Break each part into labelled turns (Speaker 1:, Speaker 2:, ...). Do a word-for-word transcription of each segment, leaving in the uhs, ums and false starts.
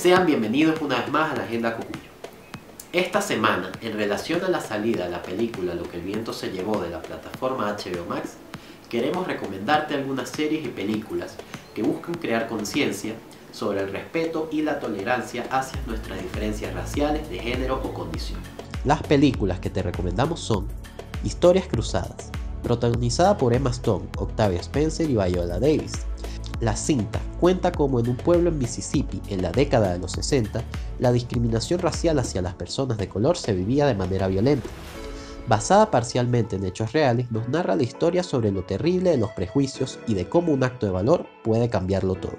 Speaker 1: Sean bienvenidos una vez más a la Agenda Cucuyo. Esta semana, en relación a la salida de la película Lo que el viento se llevó de la plataforma H B O Max, queremos recomendarte algunas series y películas que buscan crear conciencia sobre el respeto y la tolerancia hacia nuestras diferencias raciales, de género o condición.
Speaker 2: Las películas que te recomendamos son Historias Cruzadas, protagonizada por Emma Stone, Octavia Spencer y Viola Davis. La cinta cuenta cómo en un pueblo en Mississippi, en la década de los sesenta, la discriminación racial hacia las personas de color se vivía de manera violenta. Basada parcialmente en hechos reales, nos narra la historia sobre lo terrible de los prejuicios y de cómo un acto de valor puede cambiarlo todo.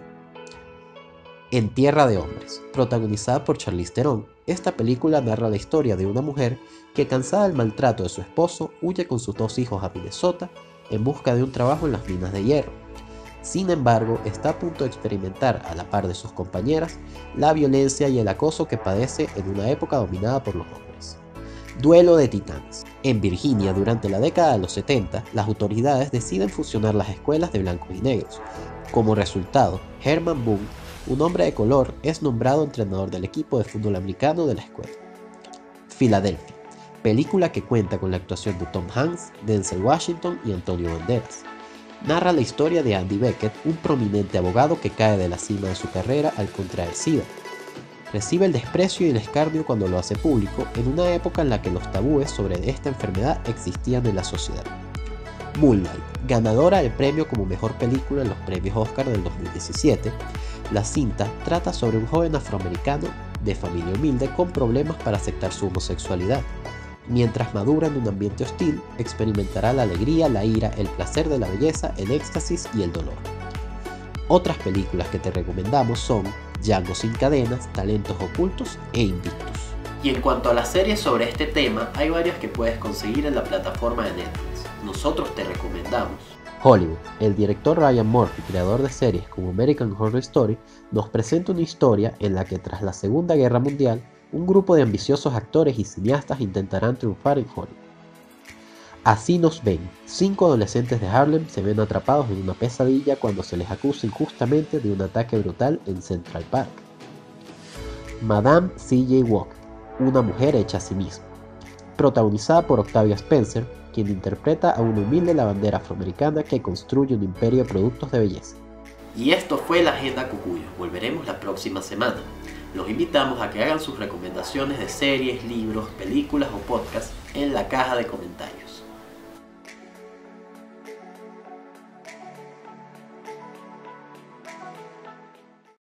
Speaker 2: En Tierra de Hombres, protagonizada por Charlize Theron, esta película narra la historia de una mujer que, cansada del maltrato de su esposo, huye con sus dos hijos a Minnesota en busca de un trabajo en las minas de hierro. Sin embargo, está a punto de experimentar, a la par de sus compañeras, la violencia y el acoso que padece en una época dominada por los hombres. Duelo de Titanes. En Virginia, durante la década de los setenta, las autoridades deciden fusionar las escuelas de blancos y negros. Como resultado, Herman Boone, un hombre de color, es nombrado entrenador del equipo de fútbol americano de la escuela. Filadelfia, película que cuenta con la actuación de Tom Hanks, Denzel Washington y Antonio Banderas. Narra la historia de Andy Beckett, un prominente abogado que cae de la cima de su carrera al contraer SIDA. Recibe el desprecio y el escarnio cuando lo hace público, en una época en la que los tabúes sobre esta enfermedad existían en la sociedad. Moonlight, ganadora del premio como mejor película en los premios Oscar del dos mil diecisiete, la cinta trata sobre un joven afroamericano de familia humilde con problemas para aceptar su homosexualidad. Mientras madura en un ambiente hostil, experimentará la alegría, la ira, el placer de la belleza, el éxtasis y el dolor. Otras películas que te recomendamos son Django sin cadenas, Talentos ocultos e Invictus.
Speaker 1: Y en cuanto a las series sobre este tema, hay varias que puedes conseguir en la plataforma de Netflix. Nosotros te recomendamos
Speaker 2: Hollywood. El director Ryan Murphy, creador de series como American Horror Story, nos presenta una historia en la que tras la Segunda Guerra Mundial, un grupo de ambiciosos actores y cineastas intentarán triunfar en Hollywood. Así nos ven. Cinco adolescentes de Harlem se ven atrapados en una pesadilla cuando se les acusa injustamente de un ataque brutal en Central Park. Madame C J Walker, una mujer hecha a sí misma, protagonizada por Octavia Spencer, quien interpreta a una humilde lavandera afroamericana que construye un imperio de productos de belleza.
Speaker 1: Y esto fue la Agenda Cucuyo. Volveremos la próxima semana. Los invitamos a que hagan sus recomendaciones de series, libros, películas o podcasts en la caja de comentarios.